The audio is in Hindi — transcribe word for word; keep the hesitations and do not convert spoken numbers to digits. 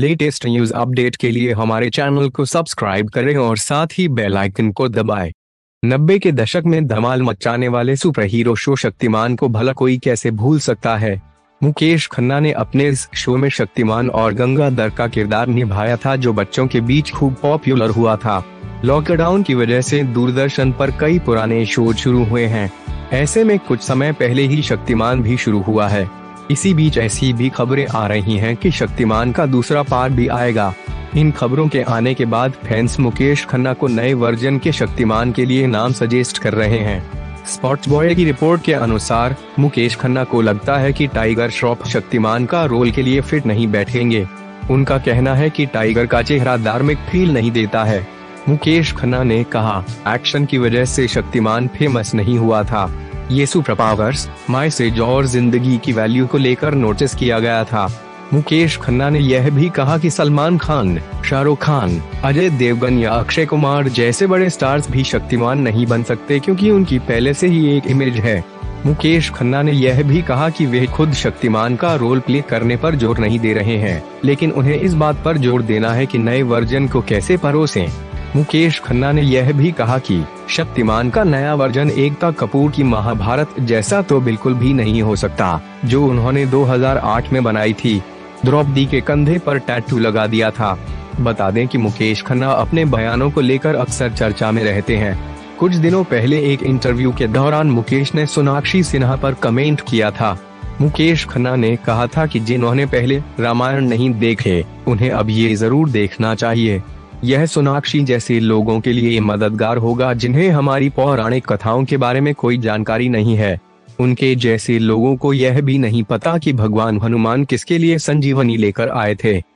लेटेस्ट न्यूज अपडेट के लिए हमारे चैनल को सब्सक्राइब करें और साथ ही बेल आइकन को दबाएं। नब्बे के दशक में धमाल मचाने वाले सुपर हीरो शो शक्तिमान को भला कोई कैसे भूल सकता है। मुकेश खन्ना ने अपने इस शो में शक्तिमान और गंगाधर का किरदार निभाया था, जो बच्चों के बीच खूब पॉपुलर हुआ था। लॉकडाउन की वजह से दूरदर्शन पर कई पुराने शो शुरू हुए हैं। ऐसे में कुछ समय पहले ही शक्तिमान भी शुरू हुआ है। इसी बीच ऐसी भी खबरें आ रही हैं कि शक्तिमान का दूसरा पार्ट भी आएगा। इन खबरों के आने के बाद फैंस मुकेश खन्ना को नए वर्जन के शक्तिमान के लिए नाम सजेस्ट कर रहे हैं। स्पॉटबॉय की रिपोर्ट के अनुसार मुकेश खन्ना को लगता है कि टाइगर श्रॉफ शक्तिमान का रोल के लिए फिट नहीं बैठेंगे। उनका कहना है कि टाइगर का चेहरा धार्मिक फील नहीं देता है। मुकेश खन्ना ने कहा, एक्शन की वजह से शक्तिमान फेमस नहीं हुआ था। ये सुपर पावर्स, मैसेज और जिंदगी की वैल्यू को लेकर नोटिस किया गया था। मुकेश खन्ना ने यह भी कहा कि सलमान खान, शाहरुख खान, अजय देवगन या अक्षय कुमार जैसे बड़े स्टार्स भी शक्तिमान नहीं बन सकते, क्योंकि उनकी पहले से ही एक इमेज है। मुकेश खन्ना ने यह भी कहा कि वे खुद शक्तिमान का रोल प्ले करने पर जोर नहीं दे रहे हैं, लेकिन उन्हें इस बात पर जोर देना है कि नए वर्जन को कैसे परोसें। मुकेश खन्ना ने यह भी कहा कि शक्तिमान का नया वर्जन एकता कपूर की महाभारत जैसा तो बिल्कुल भी नहीं हो सकता, जो उन्होंने दो हज़ार आठ में बनाई थी। द्रौपदी के कंधे पर टैटू लगा दिया था। बता दें कि मुकेश खन्ना अपने बयानों को लेकर अक्सर चर्चा में रहते हैं। कुछ दिनों पहले एक इंटरव्यू के दौरान मुकेश ने सोनाक्षी सिन्हा पर कमेंट किया था। मुकेश खन्ना ने कहा था कि जिन्होंने पहले रामायण नहीं देखे, उन्हें अब ये जरूर देखना चाहिए। यह सोनाक्षी जैसे लोगों के लिए मददगार होगा जिन्हें हमारी पौराणिक कथाओं के बारे में कोई जानकारी नहीं है। उनके जैसे लोगों को यह भी नहीं पता कि भगवान हनुमान किसके लिए संजीवनी लेकर आए थे।